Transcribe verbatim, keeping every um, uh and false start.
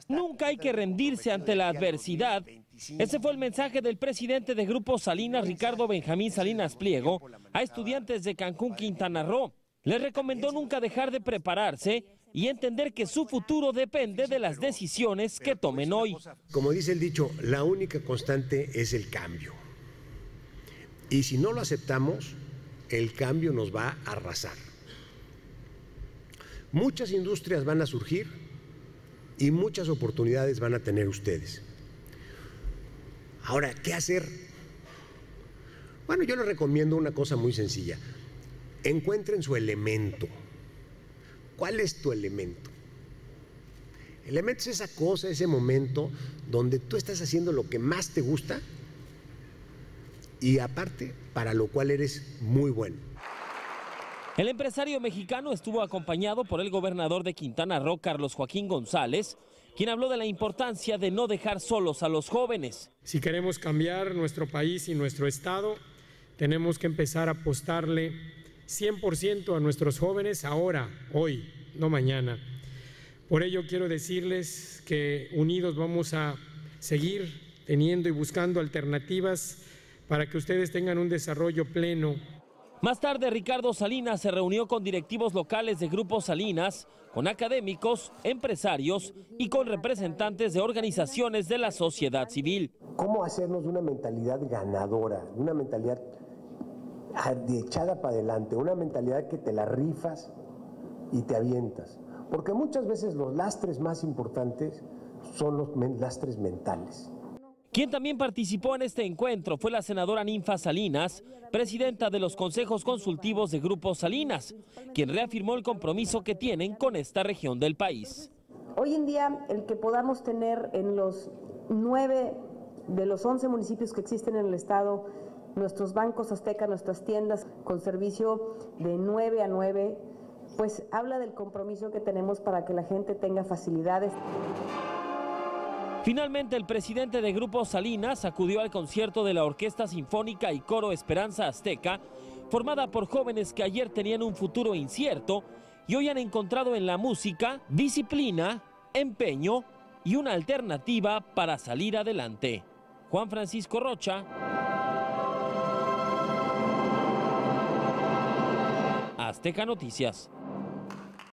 Nunca hay que rendirse ante la adversidad. Ese fue el mensaje del presidente de Grupo Salinas, Ricardo Benjamín Salinas Pliego, a estudiantes de Cancún, Quintana Roo. Les recomendó nunca dejar de prepararse y entender que su futuro depende de las decisiones que tomen hoy. Como dice el dicho, la única constante es el cambio. Y si no lo aceptamos, el cambio nos va a arrasar. Muchas industrias van a surgir y muchas oportunidades van a tener ustedes. Ahora, ¿qué hacer? Bueno, yo les recomiendo una cosa muy sencilla. Encuentren su elemento. ¿Cuál es tu elemento? El elemento es esa cosa, ese momento donde tú estás haciendo lo que más te gusta y aparte para lo cual eres muy bueno. El empresario mexicano estuvo acompañado por el gobernador de Quintana Roo, Carlos Joaquín González, quien habló de la importancia de no dejar solos a los jóvenes. Si queremos cambiar nuestro país y nuestro estado, tenemos que empezar a apostarle cien por ciento a nuestros jóvenes ahora, hoy, no mañana. Por ello quiero decirles que unidos vamos a seguir teniendo y buscando alternativas para que ustedes tengan un desarrollo pleno. Más tarde, Ricardo Salinas se reunió con directivos locales de Grupo Salinas, con académicos, empresarios y con representantes de organizaciones de la sociedad civil. ¿Cómo hacernos de una mentalidad ganadora, de una mentalidad echada para adelante, una mentalidad que te la rifas y te avientas? Porque muchas veces los lastres más importantes son los lastres mentales. Quien también participó en este encuentro fue la senadora Ninfa Salinas, presidenta de los consejos consultivos de Grupo Salinas, quien reafirmó el compromiso que tienen con esta región del país. Hoy en día, el que podamos tener en los nueve de los once municipios que existen en el estado, nuestros bancos aztecas, nuestras tiendas con servicio de nueve a nueve, pues habla del compromiso que tenemos para que la gente tenga facilidades. Finalmente, el presidente de Grupo Salinas acudió al concierto de la Orquesta Sinfónica y Coro Esperanza Azteca, formada por jóvenes que ayer tenían un futuro incierto y hoy han encontrado en la música disciplina, empeño y una alternativa para salir adelante. Juan Francisco Rocha, Azteca Noticias.